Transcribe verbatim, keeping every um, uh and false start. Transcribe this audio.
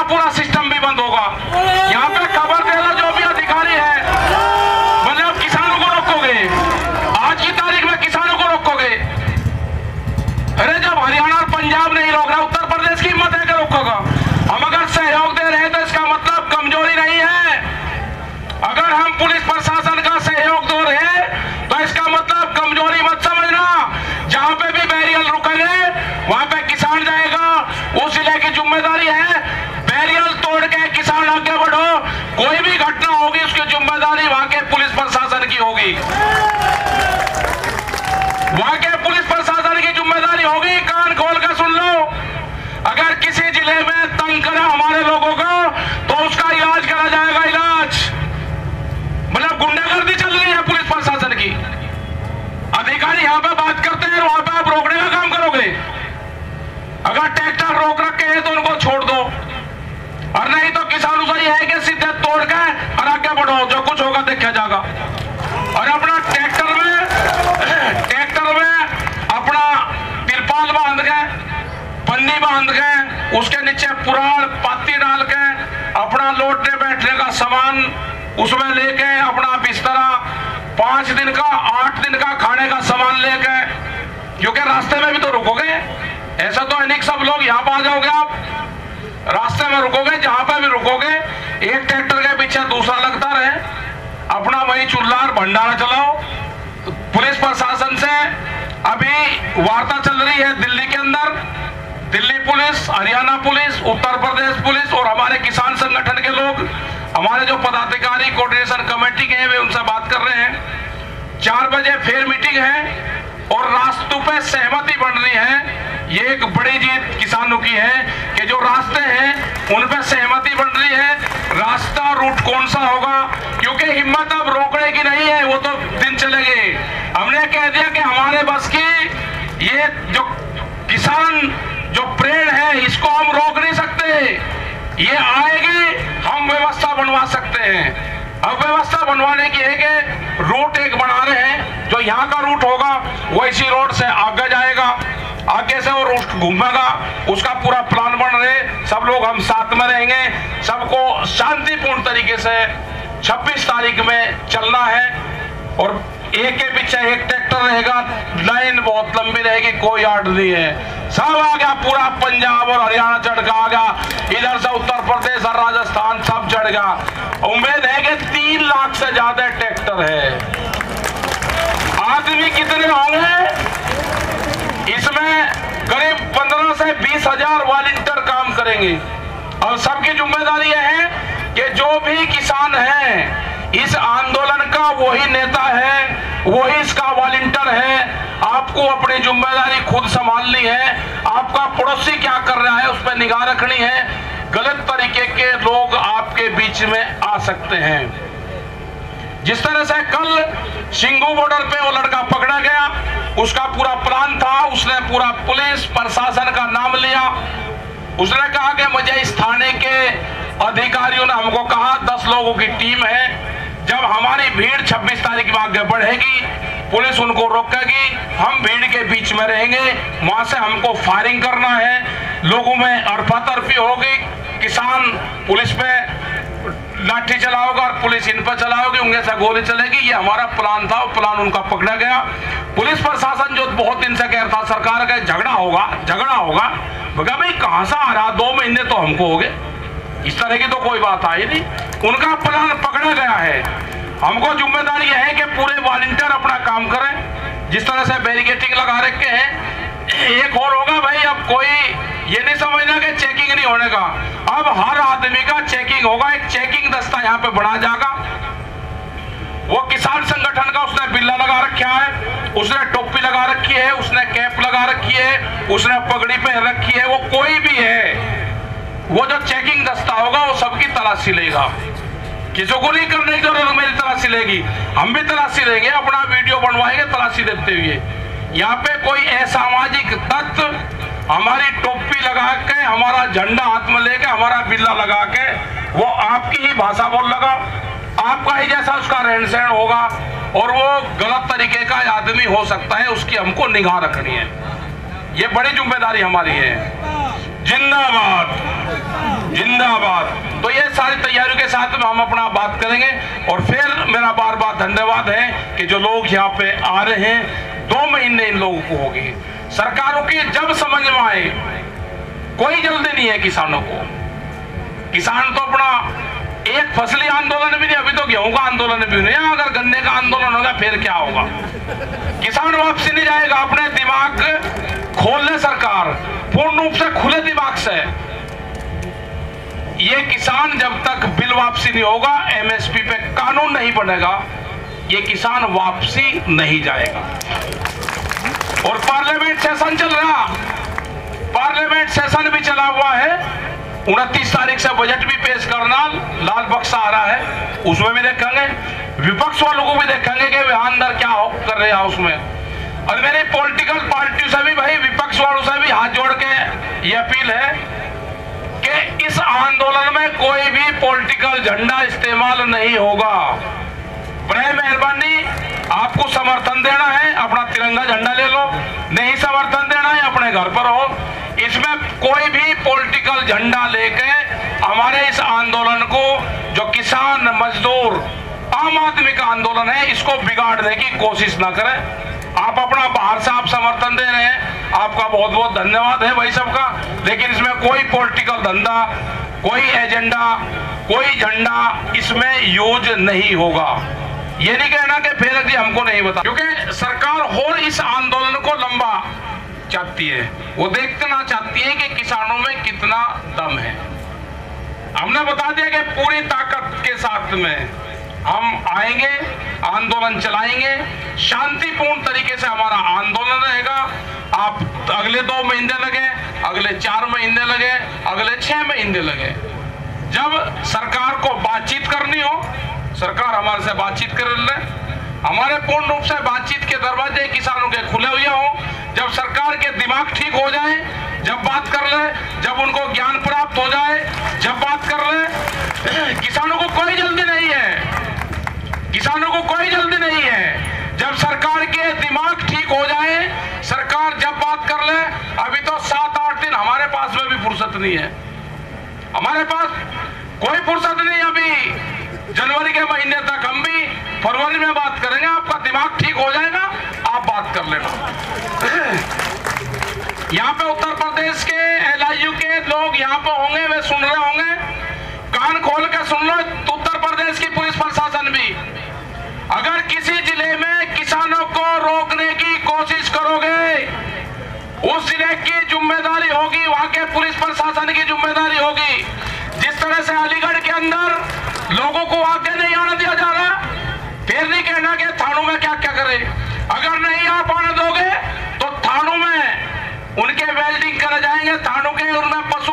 पूरा सिस्टम भी बंद होगा। यहाँ पे खबर दे लो जो भी अधिकारी है, मतलब किसानों को रोकोगे, आज की तारीख में किसानों को रोकोगे। अरे जब हरियाणा और पंजाब नहीं रोक रहा, उत्तर प्रदेश की हिम्मत है कि रोकोगा? हम अगर सहयोग दे रहे हैं तो इसका मतलब कमजोरी नहीं है। अगर हम पुलिस प्रशासन का सहयोग दे रहे हैं तो इसका मतलब कमजोरी मत समझना। जहां पे भी बैरियर रुकेंगे वहां पे किसान जाएगा, उस जिले की जिम्मेदारी है। बैरियर तोड़ के किसान आगे बढ़ो, कोई भी घटना होगी उसकी जिम्मेदारी वहां के पुलिस प्रशासन की होगी, वहां के पुलिस प्रशासन की जिम्मेदारी होगी। कान खोल कर सुन लो, अगर किसी जिले में तंग करा हमारे लोगों को तो उसका इलाज करा जाएगा। इलाज मतलब गुंडागर्दी चल रही है पुलिस प्रशासन की, अधिकारी यहाँ पे बात करते हैं, वहां पे आप रोकने का काम करोगे। अगर ट्रैक्टर रोक रखे हैं तो उनको छोड़ दो, और नहीं तो किसानों से है कि सीधे तोड़ के और आगे बढ़ो, जो कुछ होगा देखा जाएगा। और अपना ट्रैक्टर में ट्रैक्टर में अपना तिरपाल बांध के, पन्नी बांध के, उसके नीचे पुराण पाती डाल के अपना लौटने बैठने का सामान उसमें लेके, अपना बिस्तरा, पांच दिन का आठ दिन का खाने का सामान लेके, क्योंकि रास्ते में भी तो रुकोगे। ऐसा तो है नहीं सब लोग यहाँ पर आ जाओगे, आप रास्ते में रुकोगे, जहां पे भी रुकोगे एक ट्रैक्टर के पीछे दूसरा लगता रहे, अपना वही चूल्हा और भंडारा चलाओ। पुलिस प्रशासन से अभी वार्ता चल रही है दिल्ली के अंदर, Delhi police, Haryana police, Uttar Pradesh police और हमारे किसान संगठन के लोग, हमारे जो पदाधिकारी कोऑर्डिनेशन कमेटी के हैं वे उनसे बात कर रहे हैं। चार बजे फिर मीटिंग है और रास्तों पे सहमति बन रही है। ये एक बड़ी जीत किसानों की है कि जो रास्ते हैं उन पे सहमति बन रही है। रास्ता रूट कौन सा होगा, क्योंकि हिम्मत अब रोकने की नहीं है, वो तो दिन चलेगी। हमने कह दिया कि हमारे बस की ये जो किसान जो प्रेरण है इसको हम रोक नहीं सकते, ये आएगी, हम व्यवस्था बनवा सकते हैं। अब व्यवस्था बनवाने की है कि रूट एक बना रहे हैं, जो यहाँ का रूट होगा वो इसी रोड से आगे जाएगा, आगे से वो रूट घूमेगा, उसका पूरा प्लान बन रहे। सब लोग हम साथ में रहेंगे, सबको शांतिपूर्ण तरीके से छब्बीस तारीख में चलना है और एक के पीछे एक ट्रैक्टर रहेगा, लाइन बहुत लंबी रहेगी, कोई आड़ नहीं है। सब आ गया, पूरा पंजाब और हरियाणा चढ़ के आ गया, इधर से उत्तर प्रदेश और राजस्थान सब चढ़ गया। उम्मीद है कि तीन लाख से ज्यादा ट्रैक्टर है। आदमी कितने होंगे इसमें? करीब पंद्रह से बीस हजार वॉलंटियर काम करेंगे और सबकी जिम्मेदारी है कि जो भी किसान है इस आंदोलन का वही नेता है, वही इसका वॉलंटियर है। आपको अपनी जिम्मेदारी खुद संभालनी है। आपका पड़ोसी क्या कर रहा है उस पर निगाह रखनी है। गलत तरीके के लोग आपके बीच में आ सकते हैं। जिस तरह से कल सिंगू बॉर्डर पे वो लड़का पकड़ा गया, उसका पूरा प्लान था, उसने पूरा पुलिस प्रशासन का नाम लिया। उसने कहा कि मुझे इस थाने के अधिकारियों ने हमको कहा दस लोगों की टीम है, जब हमारी भीड़ छब्बीस तारीख में आगे बढ़ेगी पुलिस उनको रोकेगी, हम भीड़ के बीच में रहेंगे, वहां से हमको फायरिंग करना है, लोगों में अरफा-तफरी होगी, किसान पुलिस पे लाठी चलाओगे और पुलिस इन पर चलाओगे, उंगली से गोली चलेगी। ये हमारा प्लान था, वो प्लान उनका पकड़ा गया। पुलिस प्रशासन जो बहुत दिन से कह रहा था सरकार का झगड़ा होगा झगड़ा होगा, बोला भाई कहां से आ रहा, दो महीने तो हमको हो गए, इस तरह की तो कोई बात आई नहीं। उनका प्लान पकड़ा गया है। हमको जिम्मेदारी है कि पूरे वॉलंटियर अपना काम करें। जिस तरह से बैरिकेडिंग लगा रखे हैं, एक और होगा भाई, अब कोई ये नहीं समझना कि चेकिंग नहीं होने का, अब हर आदमी का चेकिंग होगा। एक चेकिंग दस्ता यहाँ पे बढ़ा जाएगा। वो किसान संगठन का उसने बिल्ला लगा रखा है, उसने टोपी लगा रखी है, उसने कैप लगा रखी है, उसने पगड़ी पहन रखी है। वो कोई भी है, वो जो चेकिंग दस्ता होगा वो सबकी तलाशी लेगा। किसी को नहीं करने की जरूरत, मेरी तलाशी लेगी, हम भी तलाशी लेंगे, अपना वीडियो बनवाएंगे तलाशी देते हुए। यहाँ पे कोई असामाजिक तत्व हमारी टोपी लगा के, हमारा झंडा हाथ में लेके, हमारा बिल्ला लगा के, वो आपकी ही भाषा बोल लगा, आपका ही जैसा उसका रहन सहन होगा और वो गलत तरीके का आदमी हो सकता है, उसकी हमको निगाह रखनी है। ये बड़ी जिम्मेदारी हमारी है। जिंदाबाद जिंदाबाद। तो ये सारी तैयारियों के साथ में हम अपना बात करेंगे। और फिर मेरा बार बार धन्यवाद है कि जो लोग यहाँ पे आ रहे हैं, दो महीने इन लोगों को होगी। सरकारों की जब समझ में आए, कोई जल्दी नहीं है किसानों को। किसान तो अपना एक फसली आंदोलन भी नहीं, अभी तो गेहूं का आंदोलन भी नहीं है। अगर गन्ने का आंदोलन होगा फिर क्या होगा? किसान वापसी नहीं जाएगा। अपने दिमाग खोल ले सरकार, पूर्ण रूप से खुले दिमाग से। ये किसान जब तक बिल वापसी नहीं होगा, एमएसपी पे कानून नहीं बनेगा, ये किसान वापसी नहीं जाएगा। और पार्लियामेंट सेशन चल रहा, पार्लियामेंट सेशन भी चला हुआ है। उनतीस तारीख से बजट भी पेश करना, लाल बक्सा आ रहा है, उसमें भी देखेंगे। विपक्ष वालों को भी देखेंगे कि वे अंदर क्या कर रहे हैं उसमें। और मेरी पॉलिटिकल पार्टियों से भी, भाई विपक्ष वालों से भी हाथ जोड़ के ये अपील है कि इस आंदोलन में कोई भी पॉलिटिकल झंडा इस्तेमाल नहीं होगा। बड़े मेहरबानी, आपको समर्थन देना है अपना तिरंगा झंडा ले लो, नहीं समर्थन देना है अपने घर पर हो। इसमें कोई भी पॉलिटिकल झंडा लेके हमारे इस आंदोलन को, जो किसान मजदूर आम आदमी का आंदोलन है, इसको बिगाड़ने की कोशिश ना करें। आप अपना बाहर से आप समर्थन दे रहे हैं, आपका बहुत बहुत धन्यवाद है भाई सबका। लेकिन इसमें कोई पॉलिटिकल धंधा, कोई एजेंडा, कोई झंडा इसमें यूज नहीं होगा। ये नहीं कहना कि फिर जी हमको नहीं बता, क्योंकि सरकार और इस आंदोलन को लंबा चाहती है। वो देखना चाहती है कि किसानों में कितना दम है। हमने बता दिया कि पूरी ताकत के साथ में हम आएंगे, आंदोलन चलाएंगे, शांतिपूर्ण तरीके से हमारा आंदोलन रहेगा। आप अगले दो महीने लगे, अगले चार महीने लगे, अगले छह महीने लगे, जब सरकार को बातचीत करनी हो, सरकार हमारे से बातचीत कर ले। हमारे पूर्ण रूप से बातचीत के दरवाजे किसानों के खुले हुए हों। जब सरकार के दिमाग ठीक हो जाए, जब बात कर ले, जब उनको ज्ञान प्राप्त हो जाए, जब बात कर ले। किसानों को कोई जल्दी नहीं है, किसानों को कोई जल्दी नहीं है। जब सरकार के दिमाग ठीक हो जाए, सरकार जब बात कर ले। अभी तो सात आठ दिन हमारे पास में भी फुर्सत नहीं है, हमारे पास कोई फुर्सत नहीं। अभी जनवरी के महीने तक हम भी फरवरी में बात करेंगे। आपका दिमाग ठीक हो जाएगा, आप बात कर लेना। यहाँ पे उत्तर प्रदेश के एलआईयू के लोग यहाँ पे होंगे, वे सुन रहे होंगे, कान खोल के सुन लो। उत्तर प्रदेश की पुलिस प्रशासन भी, अगर किसी जिले में किसानों को रोकने की कोशिश करोगे, उस जिले की जिम्मेदारी होगी, वहां के पुलिस प्रशासन की जिम्मेदारी होगी। जिस तरह से अलीगढ़ के अंदर लोगों को आगे नहीं आने दिया जा रहा, फिर नहीं कहना कि थानों में क्या क्या करे। अगर नहीं आप आने दोगे तो थानों में उनके वेल्डिंग करे जाएंगे, थानों के उनमें